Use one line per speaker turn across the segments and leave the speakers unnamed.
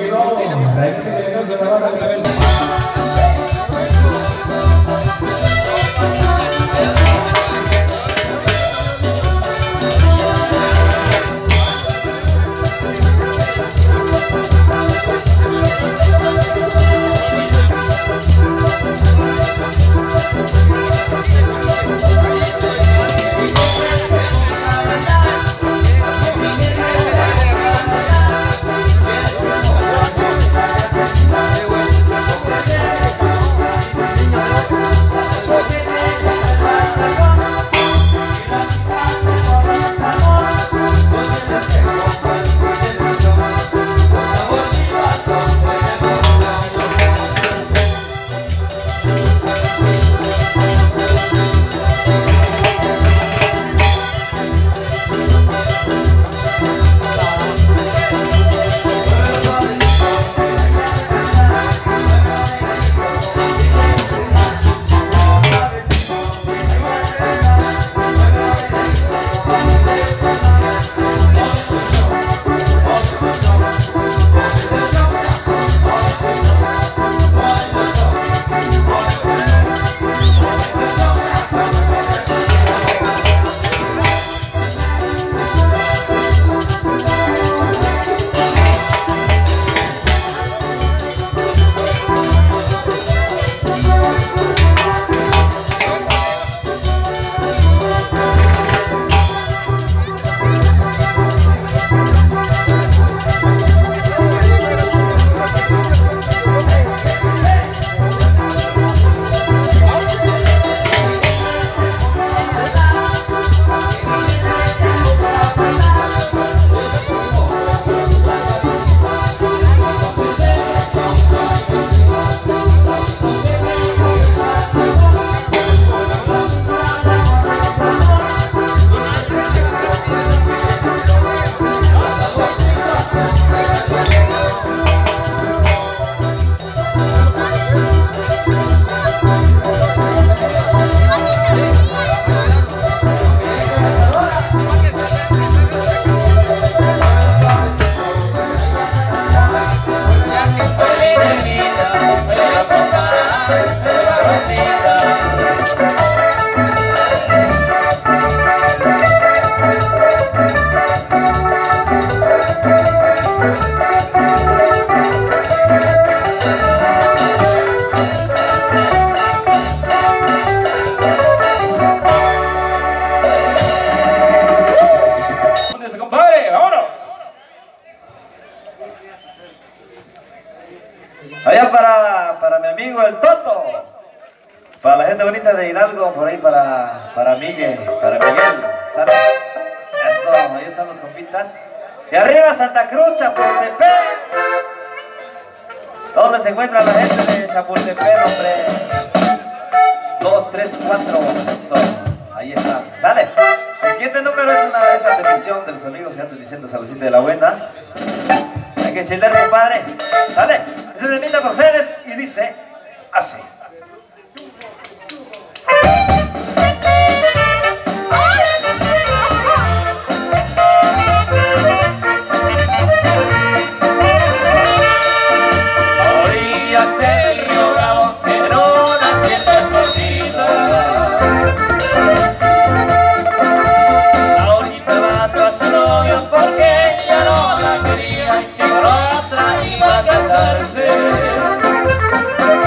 Allá para mi amigo el Toto, para la gente bonita de Hidalgo, por ahí para Miguel, ¿sale? Eso, ahí están los compitas. De arriba Santa Cruz, Chapultepec. ¿Dónde se encuentra la gente de Chapultepec, hombre? 2, 3, 4, eso, ahí está, ¿sale? El siguiente número es esa petición de los amigos que andan diciendo saludcita de la buena. Hay que chillar, compadre, ¿sale? Ese es el Mita por ustedes y dice así.
Orillas del río Bravo, en una hacienda escondida, ahorita mató a su novio porque ya no la quería y con otra iba a casarse.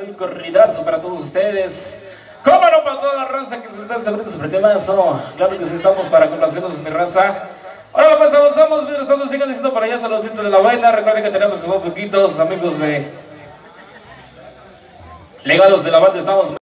un corridazo para todos ustedes. ¿Cómo no para toda la raza que se está sobre este temazo? Claro que sí estamos para complacernos, mi raza. Ahora pues avanzamos, mientras estamos sigan diciendo por allá saluditos de la buena. Recuerden que tenemos muy poquitos amigos de Legados de la Banda, estamos